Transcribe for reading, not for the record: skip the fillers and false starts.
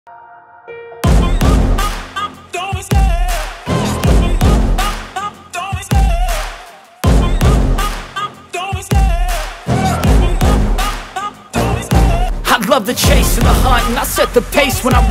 I love the chase and the hunt, and I set the pace when I'm